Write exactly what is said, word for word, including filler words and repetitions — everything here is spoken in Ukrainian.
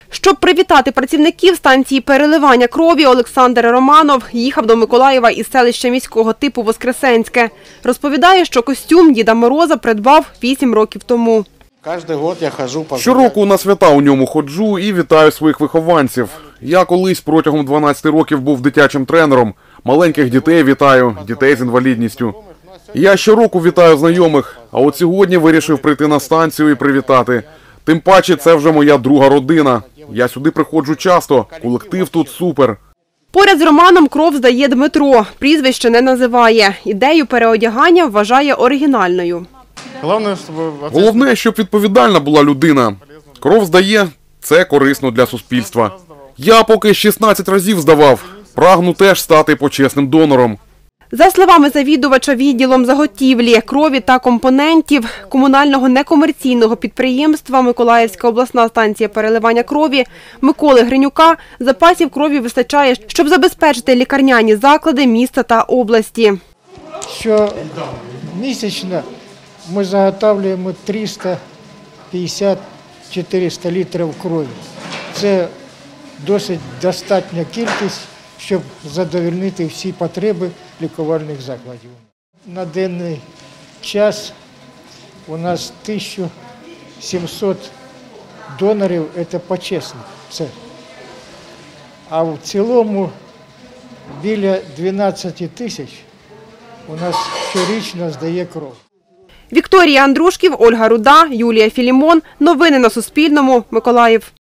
Щоб привітати працівників станції переливання крові, Олександр Романов їхав до Миколаєва із селища міського типу Воскресенське. Розповідає, що костюм Діда Мороза придбав вісім років тому. Щороку на свята у ньому ходжу і вітаю своїх вихованців. Я колись протягом дванадцяти років був дитячим тренером. Маленьких дітей вітаю, дітей з інвалідністю. Я щороку вітаю знайомих, а от сьогодні вирішив прийти на станцію і привітати. Тим паче, це вже моя друга родина. Я сюди приходжу часто, колектив тут супер. Поряд з Романом кров здає Дмитро. Прізвище не називає. Ідею переодягання вважає оригінальною. Головне, щоб відповідальна була людина. Кров здає – це корисно для суспільства. Я поки шістнадцять разів здавав. Прагну теж стати почесним донором. За словами завідувача відділом заготівлі, крові та компонентів комунального некомерційного підприємства «Миколаївська обласна станція переливання крові» Миколи Гринюка, запасів крові вистачає, щоб забезпечити лікарняні заклади міста та області. Щомісячно ми заготовлюємо триста п'ятдесят - чотириста літрів крові. Це досить достатня кількість, щоб задовольнити всі потреби лікувальних закладів. На денний час у нас тисяча сімсот донорів, це почесно. Це. А в цілому біля дванадцяти тисяч у нас щорічно здає кров. Вікторія Андрушків, Ольга Руда, Юлія Філімон. Новини на Суспільному. Миколаїв.